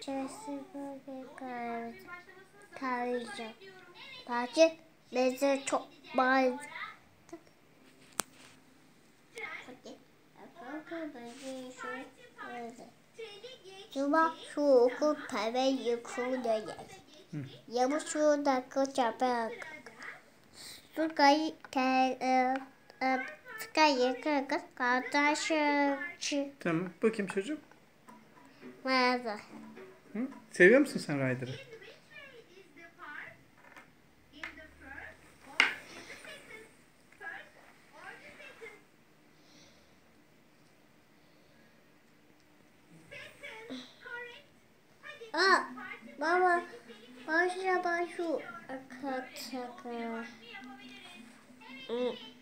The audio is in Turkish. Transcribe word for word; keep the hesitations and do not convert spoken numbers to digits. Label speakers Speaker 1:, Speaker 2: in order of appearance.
Speaker 1: içerisi böyle kahve, kahveci. Bahçe beze çok bazı. Cuma şu okul pembe yıkılıyor. Yağmur şu dakika çarpar. Su kayı ke su kayı kırkız kardeşi.
Speaker 2: Tamam. Bakayım çocuğum.
Speaker 1: Merhaba.
Speaker 2: Hı? Seviyor musun sen Ryder'ı?
Speaker 1: Aa, baba, başla başu. Akataka.